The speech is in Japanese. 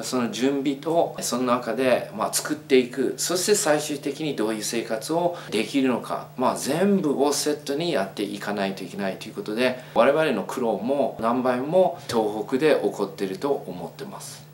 その準備とその中で作っていく、そして最終的にどういう生活をできるのか、全部をセットにやっていかないといけないということで、我々の苦労も何倍も東北で起こっていると思ってます。